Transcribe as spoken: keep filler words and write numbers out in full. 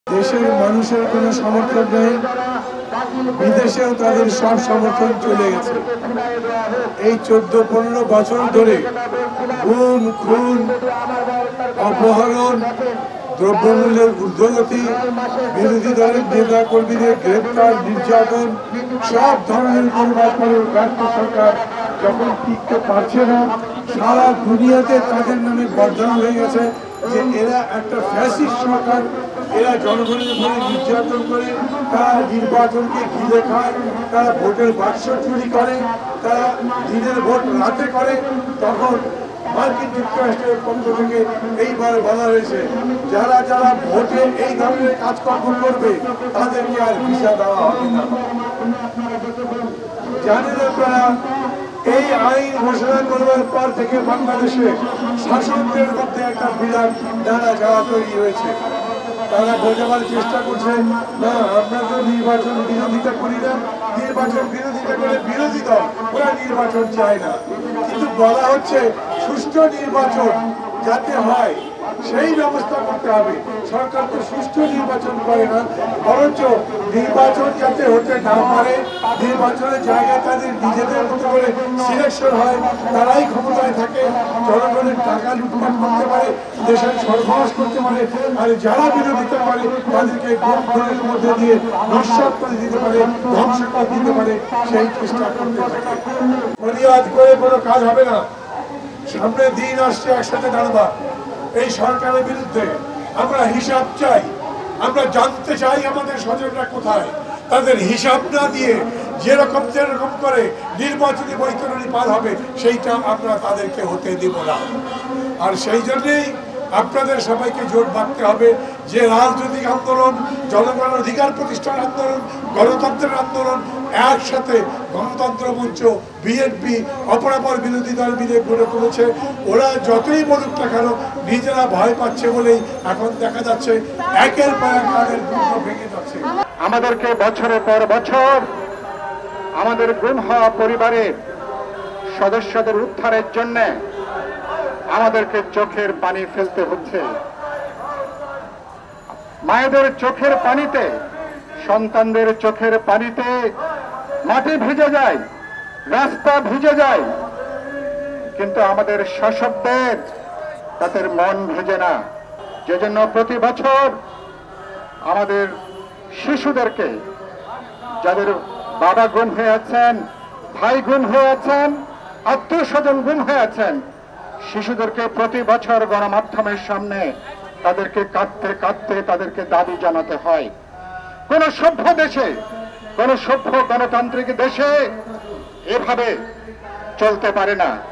দেশের মানুষের কোনো সমর্থন নেই, বিদেশেও তাদের সব সমর্থন চলে গেছে। এই চোদ্দ পনেরো বছর ধরে গুম, খুন, অপহরণ, দ্রব্যমূল্যের ঊর্ধ্বগতি, বিরোধী দলের নেতা কর্মীদের গ্রেপ্তার, নির্যাতন, সব ধরনের নির্বাচন করে ব্যর্থ সরকার যখন টিকতে পারছে না, সারা দুনিয়াতে তাদের নামে বদনাম হয়ে গেছে যে এরা একটা ফ্যাসিস্ট সরকার। এরা জনগণের উপরে নির্যাতন করে, তারা নির্বাচনকে ঘিরে খায়, তারা ভোটের বাক্স চুরি করে, তারা দিনের ভোট রাতে করে। তখন মার্কিন যুক্তরাষ্ট্রের পক্ষ থেকে এইবার বলা হয়েছে যারা যারা ভোটে এই ধরনের কাজকর্ম করবে তাদেরকে আর ভিসা দেওয়া হবে না। জানেন আপনারা, এই আইন ঘোষণা করবার পর থেকে বাংলাদেশে শাসকদের মধ্যে একটা বিরাট নাড়া যাওয়া তৈরি হয়েছে। তারা বোঝাবার চেষ্টা করছে, না আমরা তো নির্বাচন বিরোধিতা করি না, নির্বাচন বিরোধিতা করে বিরোধী দল, ওরা নির্বাচন চায় না। কিন্তু বলা হচ্ছে সুষ্ঠু নির্বাচন যাতে হয় সেই ব্যবস্থা করতে হবে। সরকার তো সুষ্ঠু নির্বাচন করে না, বরঞ্চ নির্বাচন যাতে হতে না পারে, নির্বাচনের জায়গায় তাদের নিজেদের মতো করে সিলেকশন হয়, তারাই ক্ষমতায় থাকে, জনগণের টাকা লুটপাট করতে পারে, দেশের সর্বনাশ করতে পারে, আর যারা বিরোধিতা করে তাদেরকে গুম খুনের মধ্যে দিয়ে নস্যাৎ করে দিতে পারে, ধ্বংস করে দিতে পারে, সেই চেষ্টা করতে থাকে। ফরিয়াদ করে কোনো কাজ হবে না। সামনে দিন আসছে, একসাথে দাঁড়াবা। এই সরকারের বিরুদ্ধে আমরা হিসাব চাই, আমরা জানতে চাই আমাদের স্বজনরা কোথায়। তাদের হিসাব না দিয়ে যেরকম যেরকম করে নির্বাচনী বৈতরণী পার হবে সেইটা আমরা তাদেরকে হতে দেব না। আর সেই জন্যেই আপনাদের সবাইকে জোট বাঁধতে হবে যে রাজনৈতিক আন্দোলন, জনগণের অধিকার প্রতিষ্ঠার আন্দোলন, গণতন্ত্রের আন্দোলন একসাথে গণতন্ত্র মঞ্চ, বিএনপি, অপরাপর বিরোধী দল মিলে গড়ে তুলেছে। ওরা যতই বলুক না কেন নিজেরা ভয় পাচ্ছে বলেই এখন দেখা যাচ্ছে একের পর এক তাদের দুর্গ ভেঙে যাচ্ছে। আমাদেরকে বছরের পর বছর আমাদের গুম হওয়া পরিবারের সদস্যদের উদ্ধারের জন্য আমাদেরকে চোখের পানি ফেলতে হচ্ছে। মায়েদের চোখের পানিতে, সন্তানদের চোখের পানিতে মাটি ভিজে যায়, রাস্তা ভিজে যায়, কিন্তু আমাদের শাসকদের তাদের মন ভিজে না। যে জন্য প্রতি বছর আমাদের শিশুদেরকে, যাদের বাবা গুম হয়ে আছেন, ভাই গুম হয়ে আছেন, আত্মীয় স্বজন গুম হয়ে আছেন, শিশুদেরকে প্রতি বছর গণমাধ্যমের সামনে তাদেরকে কাঁদতে কাঁদতে তাদেরকে দাবি জানাতে হয়। কোন সভ্য দেশে, কোন সভ্য গণতান্ত্রিক দেশে এভাবে চলতে পারে না।